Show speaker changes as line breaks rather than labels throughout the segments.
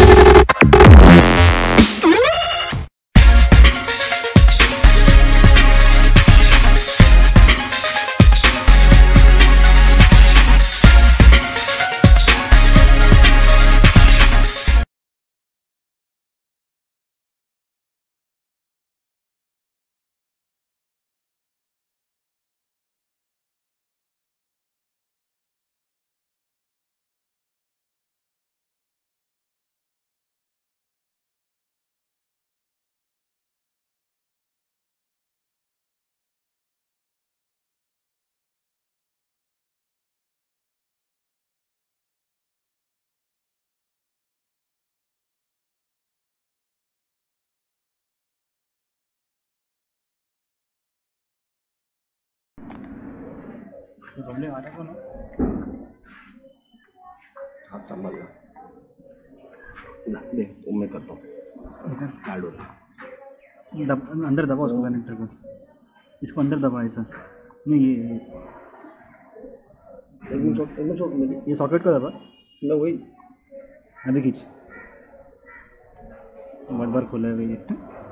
हाथ संभाल ला दे, मैं करता हूँ।
अंदर दबा उसको कनेक्टर को, इसको अंदर दबा ऐसा नहीं, ये ये सॉकेट को दबा
ना, वही
अभी खींच, बार खोला है ये।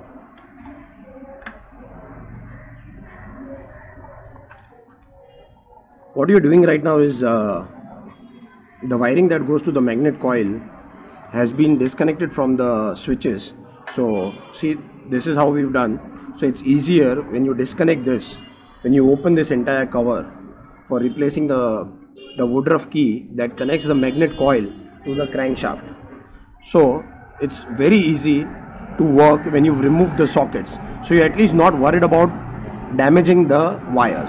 What you are doing right now is the wiring that goes to the magnet coil has been disconnected from the switches. So see, this is how we've done. So it's easier when you disconnect this, when you open this entire cover for replacing the Woodruff key that connects the magnet coil to the crankshaft. So it's very easy to work when you've removed the sockets. So you're at least not worried about damaging the wires.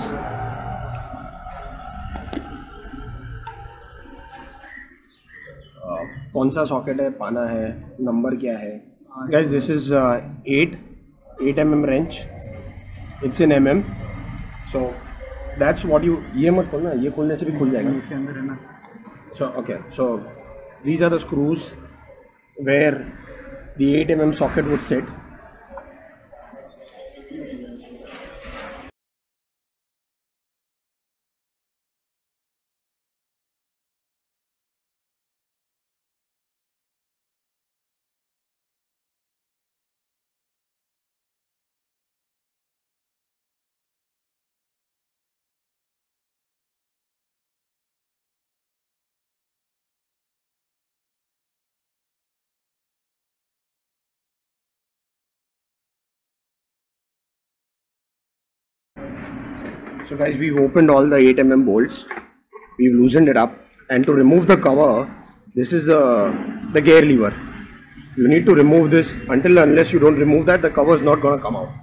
कौन सा socket है, पाना है, number क्या है? Guys, this is 8 mm wrench. It's in mm. So that's what you, ये मत खोलना, ये खोलने से भी खुल जाएगा,
इसके अंदर है ना.
So okay, so these are the screws where the 8 mm socket would sit. So guys, we've opened all the 8 mm bolts, we've loosened it up, and to remove the cover, this is the gear lever. You need to remove this. Unless you don't remove that, the cover is not going to come out.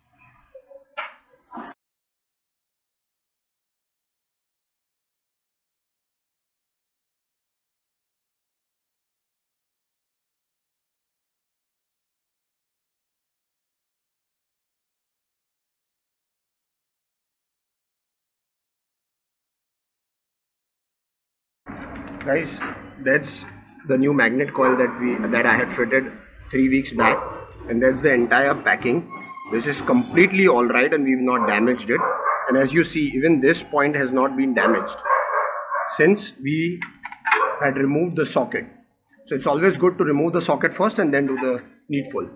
Guys, that's the new magnet coil that I had fitted 3 weeks back, and that's the entire packing, which is completely alright, and we've not damaged it. And as you see, even this point has not been damaged since we had removed the socket. So it's always good to remove the socket first and then do the needful.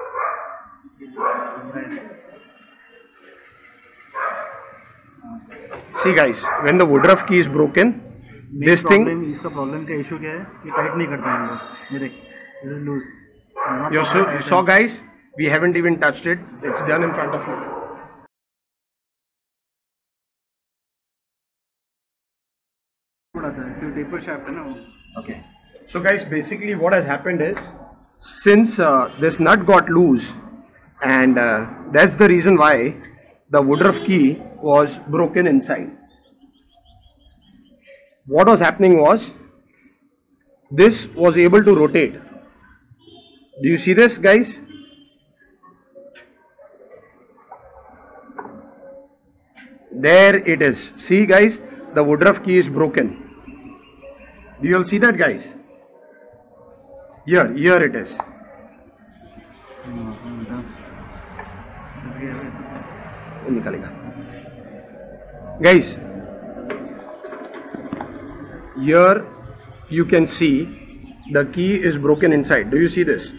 See guys, when the Woodruff key is broken, this thing,
इसका problem का issue क्या है कि tight नहीं करता है ये देख, this is loose.
You saw guys, we haven't even touched it, it's done in front of you.
taper shaft है ना वो.
Okay, so guys, basically what has happened is, since this nut got loose, and that's the reason why the Woodruff key was broken inside. What was happening was, this was able to rotate. Do you see this guys? There it is. See guys, the Woodruff key is broken. Do you all see that guys? Here it is. Guys, here you can see the key is broken inside. Do you see this?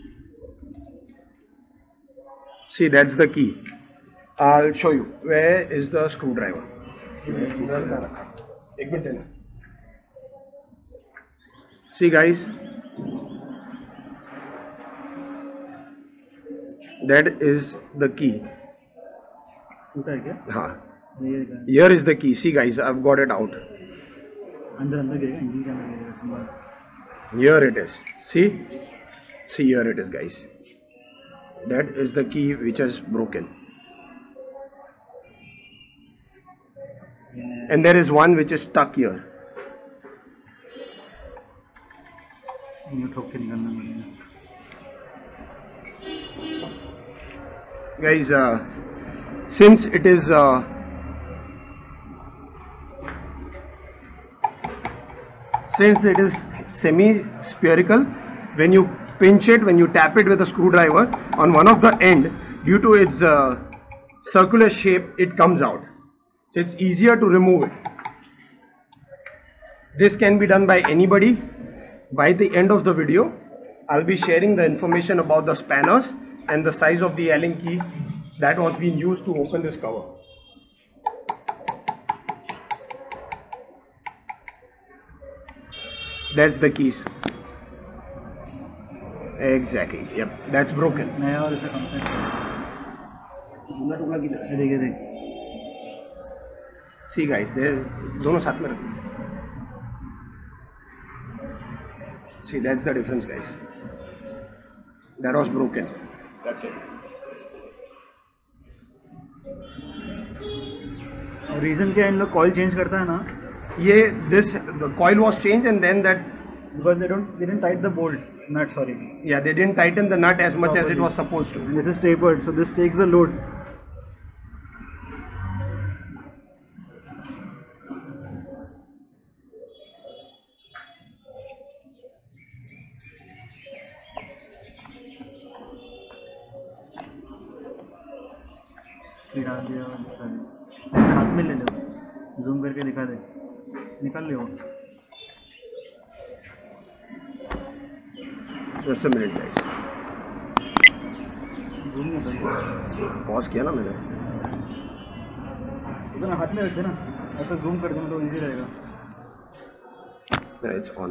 See, that's the key. I'll show you. Where is the screwdriver? See guys, that is the key. Here is the key. See guys, I've got it out. Here it is. See here it is guys. That is the key which is broken. And there is one which is stuck here. Guys, since it is semi-spherical, when you pinch it, when you tap it with a screwdriver on one of the end, due to its circular shape, it comes out. So it's easier to remove it. This can be done by anybody. By the end of the video, I'll be sharing the information about the spanners and the size of the Allen key that was being used to open this cover. That's the keys. Exactly. Yep. That's broken. See guys, दोनों साथ में रखो. See, that's the difference guys. That was broken. That's it.
Reason क्या इन लोग coil change करता है ना?
The coil was changed and then that
because they didn't tighten the bolt nut. Sorry.
Yeah, they didn't tighten the nut as much as it was supposed to.
And this is tapered, so this takes the load. डाल दिया और हाथ में ले लो, zoom करके दिखा दे, निकाल ले वो.
Just a minute guys.
Zoom नहीं होता.
पॉज किया ना मैंने.
इतना हाथ में रख देना, ऐसा जूम कर देना तो इजी रहेगा.
Yeah, it's on.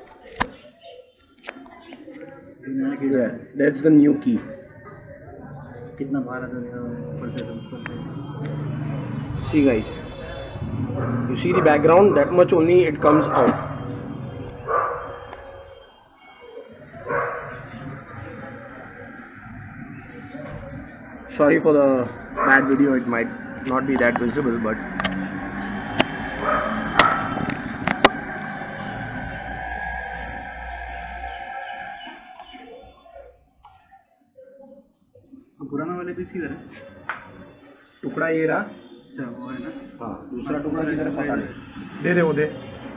Yeah, that's the new key.
कितना भार है.
See guys, you see the background, that much only it comes out. Sorry for the bad video, it might not be that visible, but
पुराना वाले piece किधर है?
टुकड़ा ये रहा.
अच्छा वो है ना.
हाँ, दूसरा टुकड़ा किधर है पता नहीं. दे वो दे.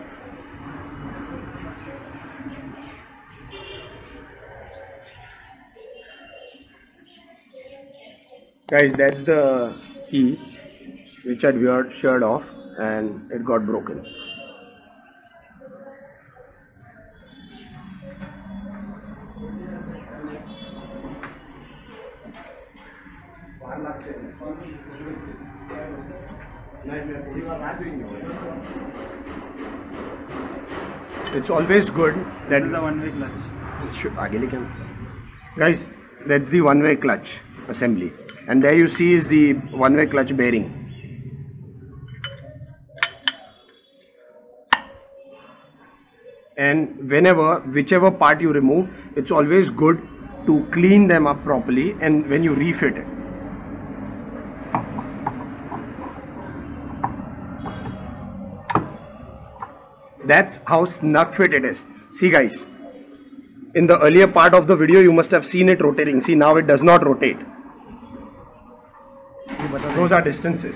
Guys, that's the key which had veered sheared off and it got broken. It's always good that
the one-way clutch.
Guys, that's the one-way clutch assembly, and there you see is the one-way clutch bearing. And whichever part you remove, it's always good to clean them up properly and when you refit it. That's how snug fit it is. See guys, in the earlier part of the video you must have seen it rotating. See, now it does not rotate. Those are distances.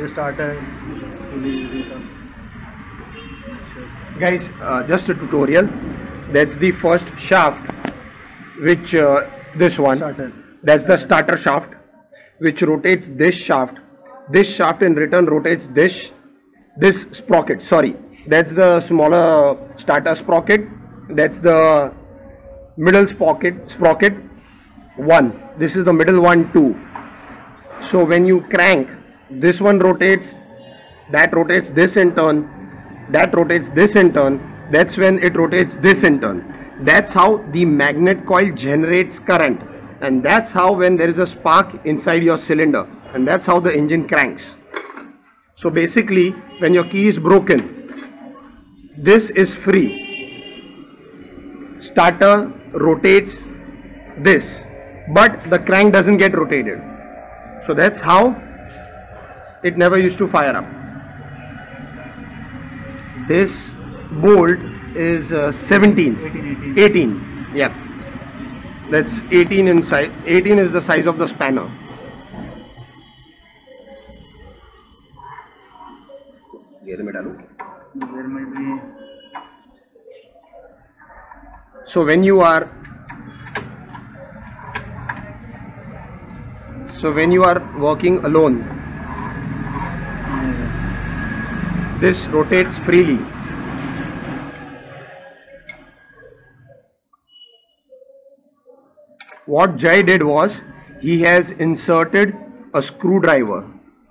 Guys, just a tutorial. That's the first shaft, which this one, that's the starter shaft, which rotates this shaft. This shaft in return rotates this sprocket. Sorry, that's the smaller starter sprocket, That's the middle sprocket 1. This is the middle one 2. So when you crank, this one rotates, that rotates this in turn, that rotates this in turn. That's when it rotates this in turn. That's how the magnet coil generates current, and that's how when there is a spark inside your cylinder, and that's how the engine cranks. So basically, when your key is broken, this is free. Starter rotates this, but the crank doesn't get rotated. So that's how it never used to fire up. This bolt is 17, 18, yeah, that's 18 in size. 18 is the size of the spanner. So when you are working alone, this rotates freely. What Jay did was, he has inserted a screwdriver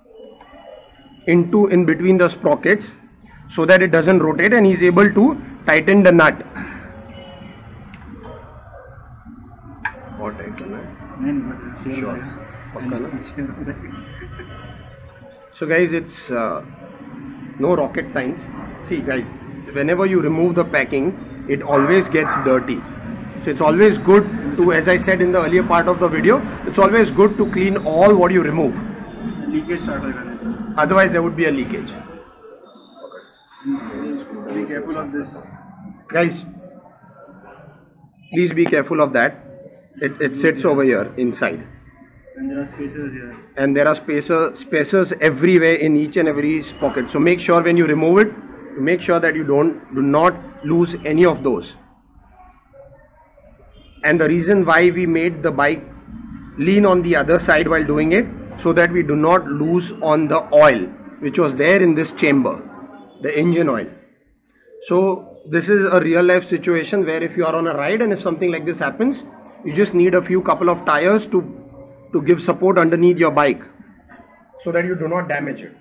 in between the sprockets so that it doesn't rotate, and he's able to tighten the nut. What sure. So guys, it's no rocket science. See guys, whenever you remove the packing, it always gets dirty. So it's always good to, as I said in the earlier part of the video, it's always good to clean all what you remove.
Leakage start.
Otherwise there would be a leakage.
Be careful of this.
Guys, please be careful of that. It sits over here inside.
And there are spacers here.
And there are spacers everywhere in each and every pocket. So make sure when you remove it, make sure that you do not lose any of those. And the reason why we made the bike lean on the other side while doing it, so that we do not lose on the oil which was there in this chamber, the engine oil. So this is a real life situation where if you are on a ride and if something like this happens, you just need a couple of tires to give support underneath your bike so that you do not damage it.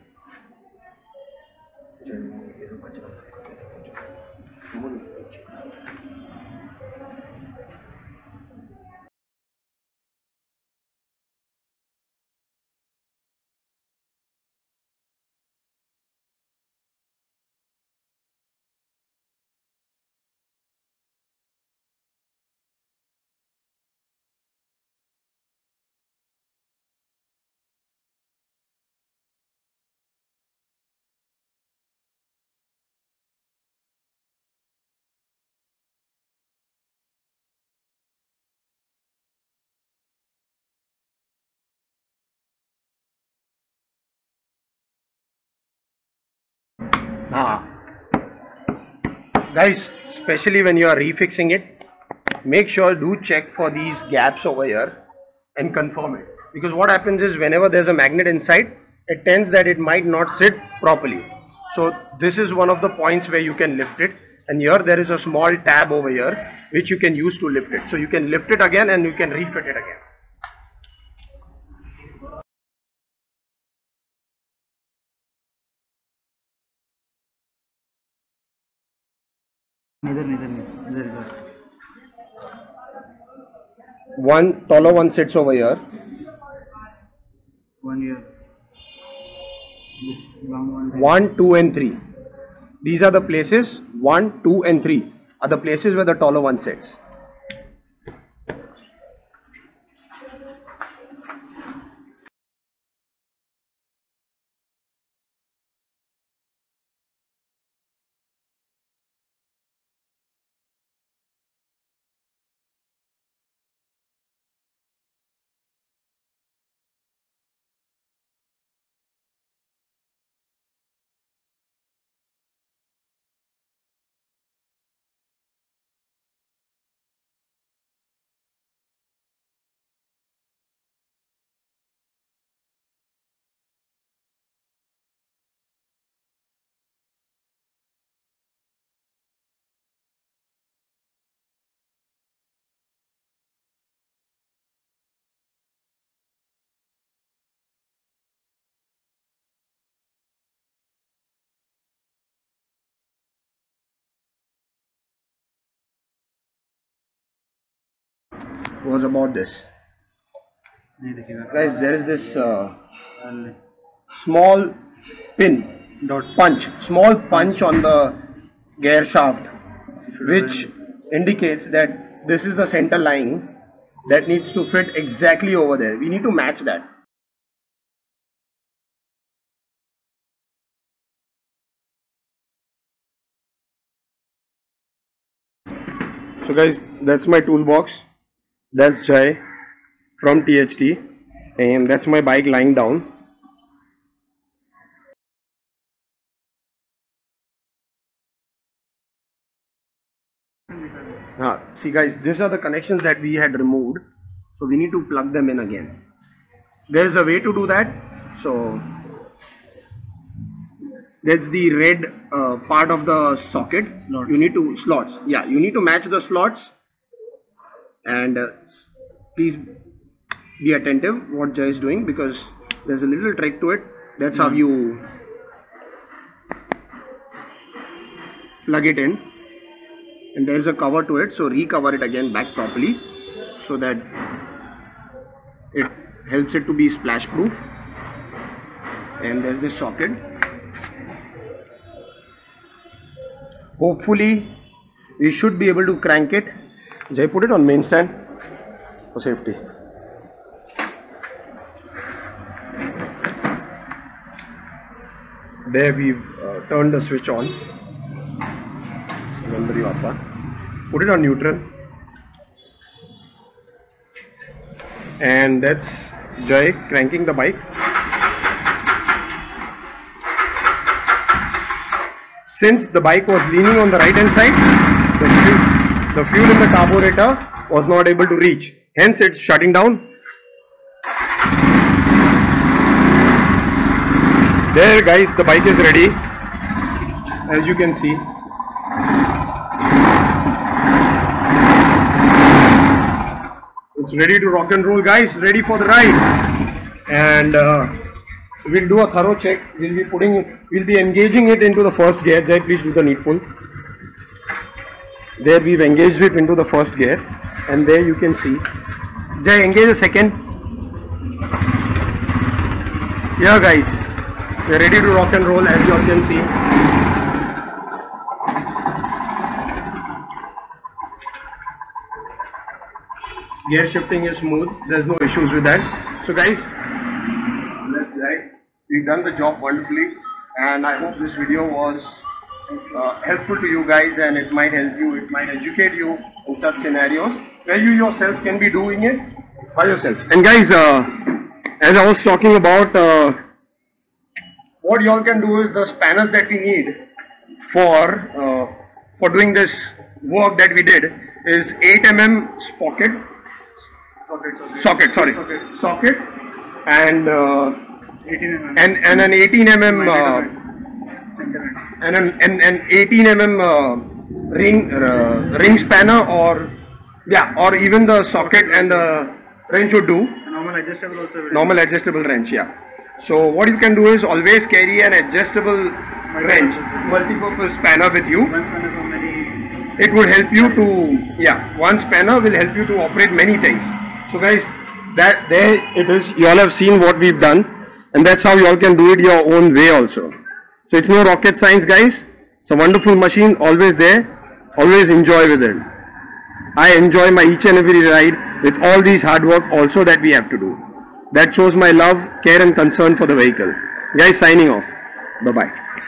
Guys, especially when you are refixing it, make sure do check for these gaps over here and confirm it, because what happens is whenever there's a magnet inside, it tends that it might not sit properly. So this is one of the points where you can lift it, and here there is a small tab over here which you can use to lift it. So you can lift it again and you can refit it again. One taller one sits over here.
One here.
1, 2 and 3. These are the places, 1, 2 and 3 are the places where the taller one sits. was about this.
नहीं दिखेगा
Guys, there is this small pin small punch on the gear shaft, which indicates that this is the center line that needs to fit exactly over there. We need to match that. So guys, that's my toolbox. That's Jai from THT, and that's my bike lying down. See guys, these are the connections that we had removed, so we need to plug them in again. There is a way to do that. So that's the red part of the socket.
Slots.
You need to slots. Yeah, you need to match the slots, and please be attentive what Jay is doing, because there's a little trick to it. That's how you plug it in. And there is a cover to it, so recover it again back properly so that it helps it to be splash proof. And there's this socket. Hopefully we should be able to crank it. Jay, put it on main stand for safety. There we've turned the switch on. Put it on neutral, and that's Jay cranking the bike. Since the bike was leaning on the right hand side, the fuel in the carburetor was not able to reach, hence it's shutting down. There guys, the bike is ready, as you can see. It's ready to rock and roll, guys, ready for the ride. And we'll do a thorough check. We'll be engaging it into the first gear. Jai, please do the needful. There we've engaged it into the first gear, and there you can see. Jai, engage the second. Here guys, we're ready to rock and roll, as you all can see. Gear shifting is smooth, there's no issues with that. So guys, that's right. We've done the job wonderfully, and I hope this video was helpful to you guys, and it might help you, it might educate you in such scenarios where you yourself can be doing it by yourself. And guys, as I was talking about, what you all can do is the spanners that we need for doing this work that we did is 8 mm socket, and an 18 mm and an 18 mm ring spanner, or even the socket and the wrench would do. Normal adjustable wrench, yeah. So what you can do is always carry an adjustable wrench, multi-purpose spanner with you. It would help you to, one spanner will help you to operate many things. So guys, there it is. You all have seen what we've done, and that's how you all can do it your own way also. So it's no rocket science, guys. It's a wonderful machine, always there, always enjoy with it. I enjoy my each and every ride with all these hard work also that we have to do. That shows my love, care and concern for the vehicle. Guys, signing off. Bye-bye.